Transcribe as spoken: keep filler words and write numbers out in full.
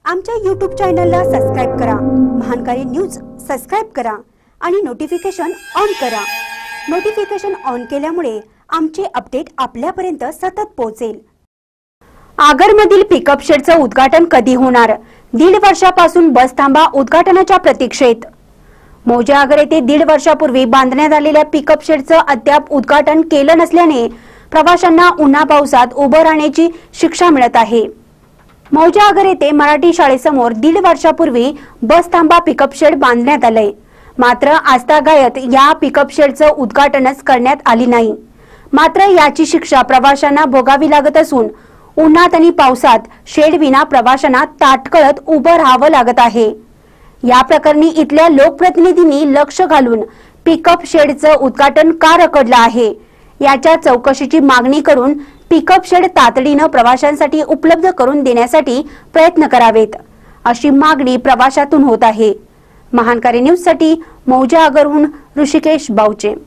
आमच्या यूट्यूब चॅनलला सबस्क्राइब करा, महानकारी न्यूज सबस्क्राइब करा आणि नोटिफिकेशन ऑन करा। नोटिफिकेशन ऑन केल्यामुळे आमचे अपडेट आपल्यापर्यंत सतत पोहोचेल। आगरमधील पिकअप शेडचं उद्घाटन कधी होणार? दीड वर्षापासून बस थांबा उद्घाटनाच्या प्रतीक्षेत। मौजे आगर येथे दीड वर्षापूर्वी बांधण्यात आलेल्या पिकअप शेडचं अद्याप उद्घाटन केलं नसल्याने प्रवाशांना उन्हा पावसात उभं राहण्याची शिक्षा मिळत आहे। मौजे आगर येथे मराठी शाळेसमोर दीड वर्षापूर्वी बस थांबा पिकअप शेड बांधण्यात आले, मात्र आजतागायत या पिकअप शेडचं उद्घाटनच करण्यात आली नाही। मात्र याची शिक्षा प्रवाशांना भोगावी लागत असून उन्हात आणि पावसात शेड विना प्रवाशांना ताटकळत उभं राहावं लागत आहे। या प्रकरणी इथल्या लोकप्रतिनिधींनी लक्ष घालून पिकअप शेडचं उद्घाटन का रखडलं आहे याच्या चौकशीची मागणी करून पिकअप शेड तातडीनं प्रवाशांसाठी उपलब्ध करून देण्यासाठी प्रयत्न करावेत, अशी मागणी प्रवाशातून होत आहे। महानकारी न्यूज साठी मौजे आगरहून ऋषिकेश बावचे।